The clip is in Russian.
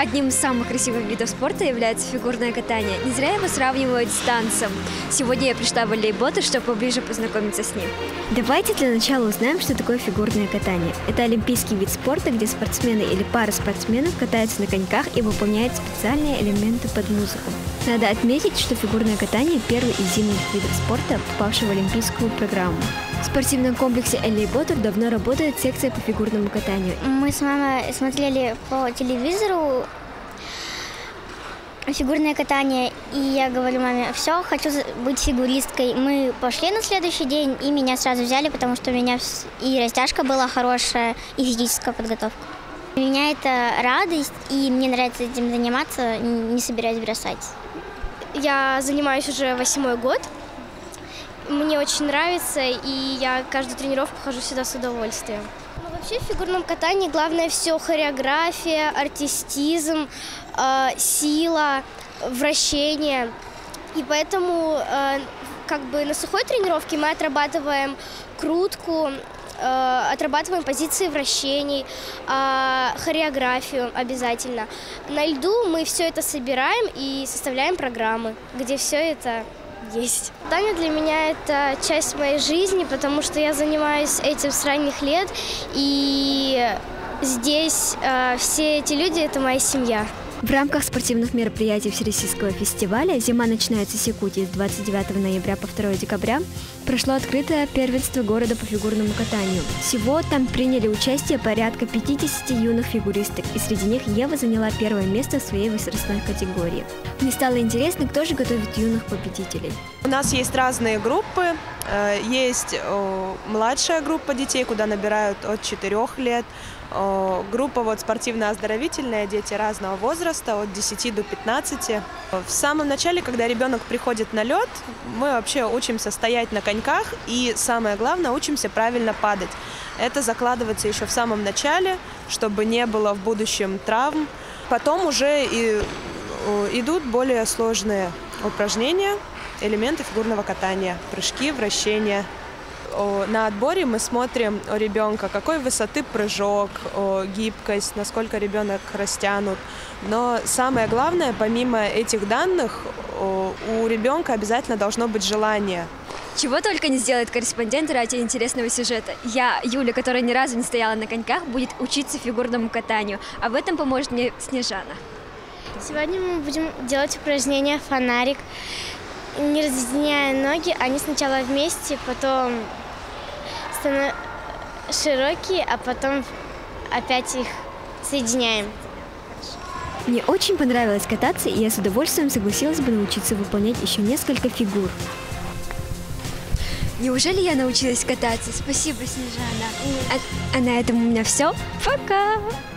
Одним из самых красивых видов спорта является фигурное катание. Не зря его сравнивают с танцем. Сегодня я пришла в волейбол, чтобы поближе познакомиться с ним. Давайте для начала узнаем, что такое фигурное катание. Это олимпийский вид спорта, где спортсмены или пара спортсменов катаются на коньках и выполняют специальные элементы под музыку. Надо отметить, что фигурное катание – первый из зимних видов спорта, попавший в олимпийскую программу. В спортивном комплексе Элли Поттер давно работает секция по фигурному катанию. Мы с мамой смотрели по телевизору фигурное катание, и я говорю маме: все, хочу быть фигуристкой. Мы пошли на следующий день, и меня сразу взяли, потому что у меня и растяжка была хорошая, и физическая подготовка. У меня это радость, и мне нравится этим заниматься, не собираюсь бросать. Я занимаюсь уже 8-й год. Мне очень нравится, и я каждую тренировку хожу сюда с удовольствием. Ну, вообще в фигурном катании главное все хореография, артистизм, сила, вращение. И поэтому как бы на сухой тренировке мы отрабатываем крутку, отрабатываем позиции вращений, хореографию обязательно. На льду мы все это собираем и составляем программы, где все это есть. Катание для меня это часть моей жизни, потому что я занимаюсь этим с ранних лет, и здесь все эти люди – это моя семья. В рамках спортивных мероприятий Всероссийского фестиваля «Зима начинается с Якутии» с 29 ноября по 2 декабря прошло открытое первенство города по фигурному катанию. Всего там приняли участие порядка 50 юных фигуристок, и среди них Ева заняла первое место в своей возрастной категории. Мне стало интересно, кто же готовит юных победителей. У нас есть разные группы. Есть младшая группа детей, куда набирают от 4 лет. Группа спортивно-оздоровительная, дети разного возраста, от 10 до 15. В самом начале, когда ребенок приходит на лед, мы вообще учимся стоять на коньках и, самое главное, учимся правильно падать. Это закладывается еще в самом начале, чтобы не было в будущем травм. Потом уже идут более сложные упражнения, элементы фигурного катания, прыжки, вращения. На отборе мы смотрим у ребенка, какой высоты прыжок, гибкость, насколько ребенок растянут. Но самое главное, помимо этих данных, у ребенка обязательно должно быть желание. Чего только не сделает корреспондент ради интересного сюжета. Я, Юля, которая ни разу не стояла на коньках, будет учиться фигурному катанию, а в этом поможет мне Снежана. Сегодня мы будем делать упражнение «Фонарик». Не разъединяя ноги, они сначала вместе, потом широкие, а потом опять их соединяем. Мне очень понравилось кататься, и я с удовольствием согласилась бы научиться выполнять еще несколько фигур. Неужели я научилась кататься? Спасибо, Снежана. А на этом у меня все. Пока!